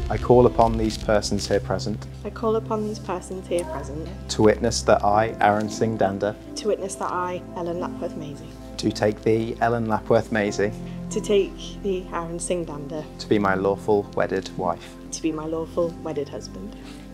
I call upon these persons here present I call upon these persons here present to witness that I, Aaron Singh Danda, to witness that I, Ellen Lapworth Maisie, do take thee, Ellen Lapworth Maisie, to take thee, Aaron Singh Danda, to be my lawful wedded wife. to be my lawful wedded husband.